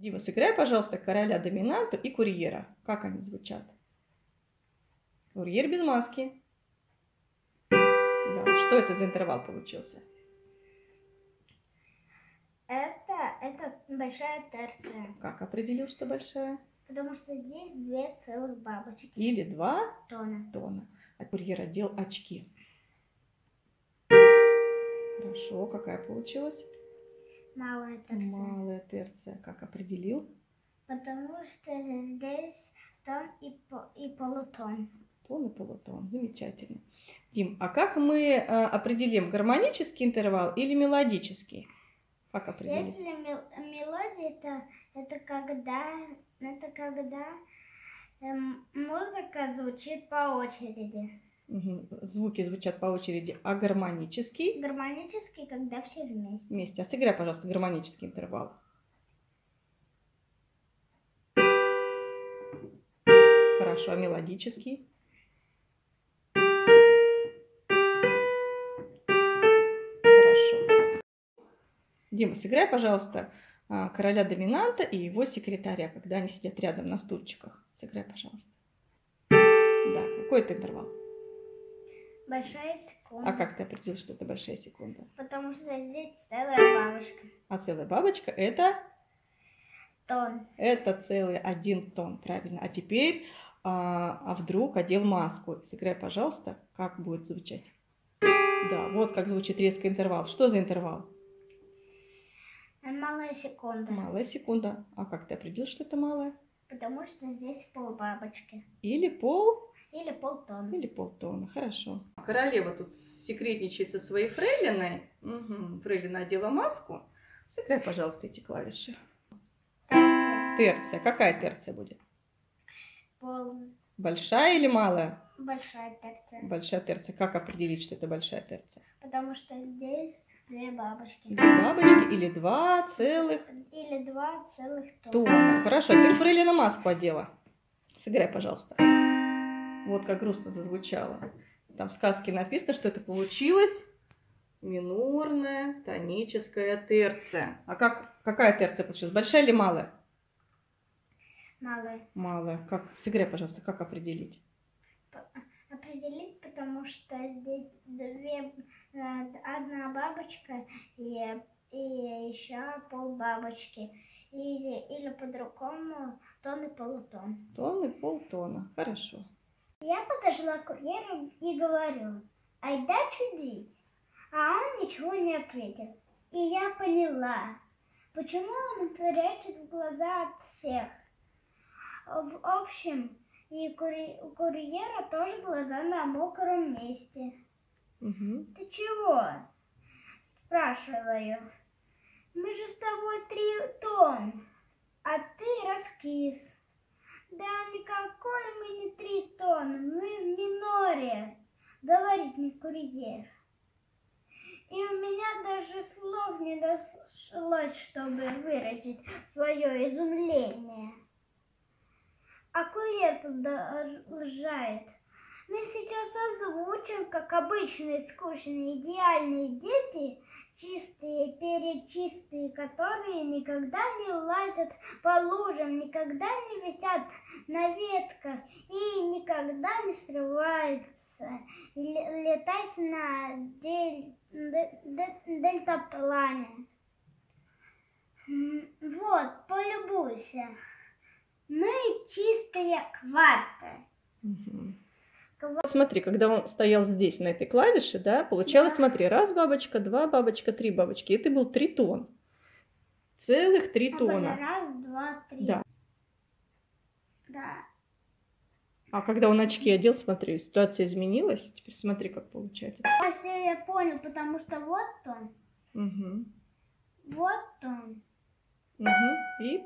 Дима, сыграй, пожалуйста, короля доминанту и курьера. Как они звучат? Курьер без маски. Да, что это за интервал получился? Это большая терция. Как определил, что большая? Потому что здесь 2 целых бабочки. Или 2 тона. А курьер одел очки. Хорошо, какая получилась? Малая терция. Малая терция. Как определил? Потому что здесь тон и полутон. Тон и полутон. Замечательно. Дим, а как мы определим, гармонический интервал или мелодический? Как определить? Если мелодия, это когда музыка звучит по очереди. Угу. Звуки звучат по очереди. А гармонический? Гармонический, когда все вместе. А сыграй, пожалуйста, гармонический интервал. Хорошо, а мелодический? Хорошо. Дима, сыграй, пожалуйста, короля доминанта и его секретаря, когда они сидят рядом на стульчиках. Сыграй, пожалуйста. Да, какой это интервал? Большая секунда. А как ты определил, что это большая секунда? Потому что здесь целая бабочка. А целая бабочка это? Тон. Это целый 1 тон, правильно. А теперь, вдруг одел маску. Сыграй, пожалуйста, как будет звучать. Да, вот как звучит резкий интервал. Что за интервал? Малая секунда. Малая секунда. А как ты определил, что это малая? Потому что здесь полбабочки. Или полтона. Или полтона. Хорошо. Королева тут секретничает со своей фрейлиной. Угу. Фрейлина одела маску. Сыграй, пожалуйста, эти клавиши. Терция. Какая терция будет? Пол. Большая или малая? Большая терция. Большая терция. Как определить, что это большая терция? Потому что здесь 2 бабочки. 2 бабочки или 2 целых... Или 2 целых тона. Хорошо, теперь фрейлина маску одела. Сыграй, пожалуйста. Вот как грустно зазвучало. Там в сказке написано, что это получилось минорная тоническая терция. А какая терция получилась? Большая или малая? Малая. Малая. Сыграй, пожалуйста, как определить? Определить, потому что здесь 1 бабочка и еще полбабочки. Или по-другому тон и полутон. Тон и полтона. Хорошо. Я подошла к курьеру и говорю: айда чудить. А он ничего не ответил. И я поняла, почему он прячет в глаза от всех. В общем, и у курьера тоже глаза на мокром месте. Угу. Ты чего? Спрашиваю. Мы же с тобой 3 тон, а ты раскис. Да никакой мы не 3 тона, мы в миноре, говорит мне курьер. И у меня даже слов не нашлось, чтобы выразить свое изумление. А курьер продолжает: мы сейчас озвучим, как обычные скучные идеальные дети, чистые, перечистые, которые никогда не лазят по лужам, никогда не висят на ветках и никогда не срываются, летать на дельтаплане. Вот, полюбуйся. Мы чистые кварты. Угу. Смотри, когда он стоял здесь, на этой клавише, да, получалось, смотри, 1 бабочка, 2 бабочка, 3 бабочки. Это был 3 тон. Целых 3 тона. 1, 2, 3. Да. Да. А когда он очки одел, смотри, ситуация изменилась. Теперь смотри, как получается. Все, я понял, потому что вот он. Угу. Вот он. Угу. И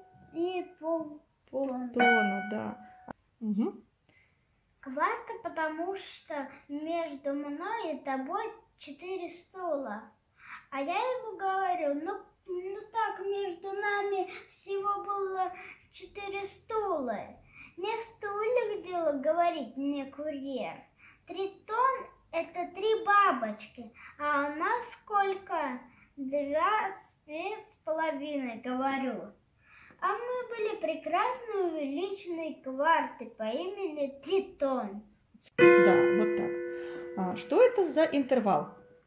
полтона, да. Угу. Кварта, потому что между мной и тобой 4 стула. А я ему говорю: ну так, между нами всего было 4 стула. Не в стульях дело, говорит мне курьер. 3 тон — это 3 бабочки. А у нас сколько? 2,5, говорю. А мы были прекрасно увеличенные кварты по имени Тритон. Да, вот так. Что это за интервал?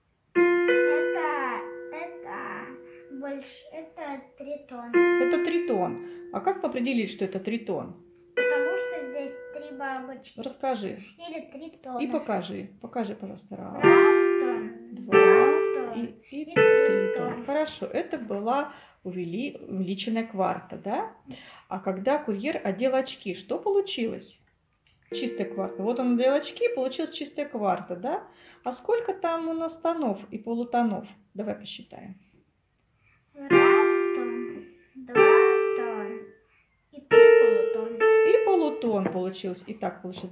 Это тритон. Это тритон. А как определить, что это тритон? Потому что здесь 3 бабочки. Расскажи. Или тритон. И покажи. Покажи, пожалуйста. Раз, Два и и тритон. Хорошо. Это была увеличенная кварта, да? А когда курьер одел очки, что получилось? Чистая кварта. Вот он надел очки, получилась чистая кварта, да? А сколько там у нас тонов и полутонов? Давай посчитаем. 1 тон, 2 тон и 3 полутон. И полутон получилось. Итак, получилось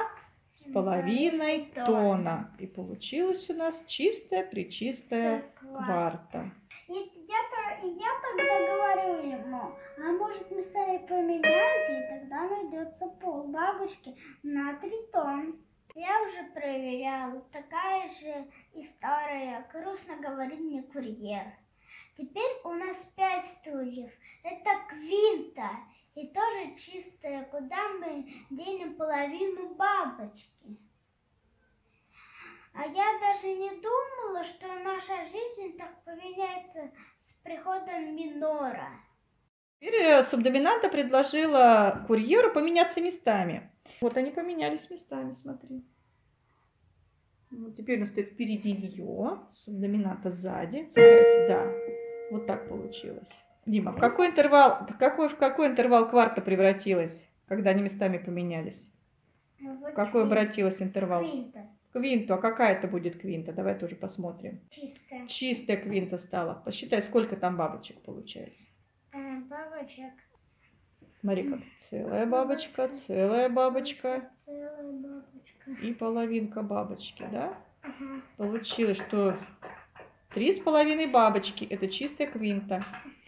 2,5 тона. И получилась у нас чистая, пречистая кварта. И я тогда говорю ему, а может мы с тобой поменяемся, и тогда найдется полбабочки на тритон. Я уже проверяла, такая же и старая, грустно говорит мне курьер. Теперь у нас 5 стульев. Это квинта. И тоже чистая, куда мы денем половину бабочки. А я даже не думала, что наша жизнь так поменяется с приходом минора. Теперь субдоминанта предложила курьеру поменяться местами. Вот они поменялись местами, смотри. Вот теперь он стоит впереди нее, субдоминанта сзади. Смотрите, да. Вот так получилось. Дима, в какой интервал кварта превратилась, когда они местами поменялись? В какой обратилась интервал? Квинта. Квинту. А какая это будет квинта? Давай тоже посмотрим. Чистая. Чистая квинта стала. Посчитай, сколько там бабочек получается. Бабочек. Смотри, как целая бабочка, целая бабочка Целая бабочка. и половинка бабочки, да? Ага. Получилось, что 3,5 бабочки – это чистая квинта.